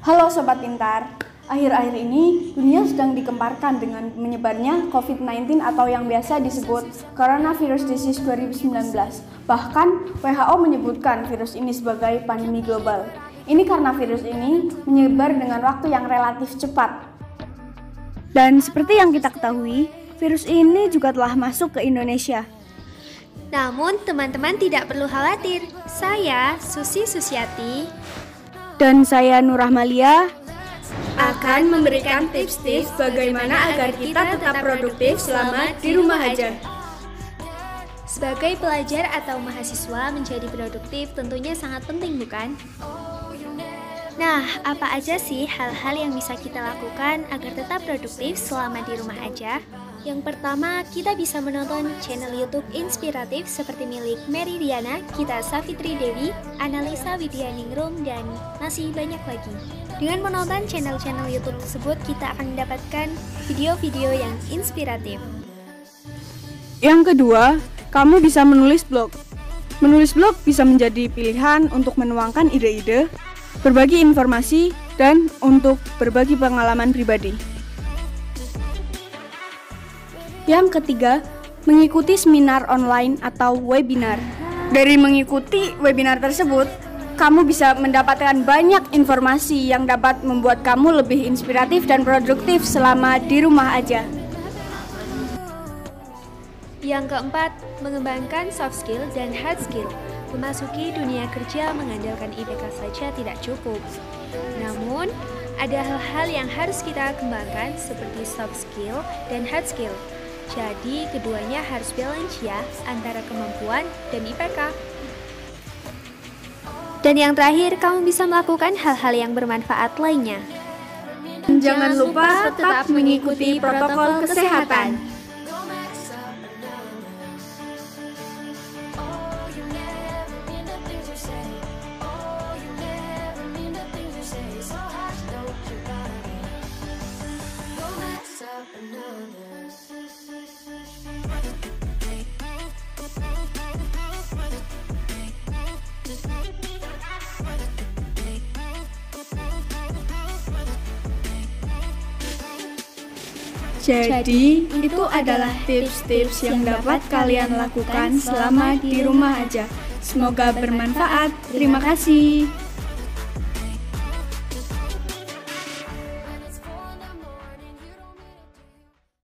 Halo Sobat Pintar, akhir-akhir ini dunia sedang dikemparkan dengan menyebarnya COVID-19 atau yang biasa disebut Coronavirus Disease 2019. Bahkan WHO menyebutkan virus ini sebagai pandemi global. Ini karena virus ini menyebar dengan waktu yang relatif cepat. Dan seperti yang kita ketahui, virus ini juga telah masuk ke Indonesia. Namun teman-teman tidak perlu khawatir. Saya, Susi Susiati, Dan saya Nur Rahmalia akan memberikan tips-tips bagaimana agar kita tetap produktif selama di rumah aja. Sebagai pelajar atau mahasiswa, menjadi produktif tentunya sangat penting, bukan? Nah, apa aja sih hal-hal yang bisa kita lakukan agar tetap produktif selama di rumah aja? Yang pertama, kita bisa menonton channel YouTube inspiratif seperti milik Mary Diana, Kita Savitri Dewi, Analisa Widyaningrum, dan masih banyak lagi. Dengan menonton channel-channel YouTube tersebut, kita akan mendapatkan video-video yang inspiratif. Yang kedua, kamu bisa menulis blog. Menulis blog bisa menjadi pilihan untuk menuangkan ide-ide, berbagi informasi, dan untuk berbagi pengalaman pribadi. Yang ketiga, mengikuti seminar online atau webinar. Dari mengikuti webinar tersebut, kamu bisa mendapatkan banyak informasi yang dapat membuat kamu lebih inspiratif dan produktif selama di rumah aja. Yang keempat, mengembangkan soft skill dan hard skill. Memasuki dunia kerja mengandalkan IPK saja tidak cukup. Namun, ada hal-hal yang harus kita kembangkan seperti soft skill dan hard skill. Jadi, keduanya harus balance ya antara kemampuan dan IPK. Dan yang terakhir, kamu bisa melakukan hal-hal yang bermanfaat lainnya. Jangan lupa tetap mengikuti protokol kesehatan. Jadi, itu adalah tips-tips yang dapat kalian lakukan selama di rumah aja. Semoga bermanfaat. Terima kasih.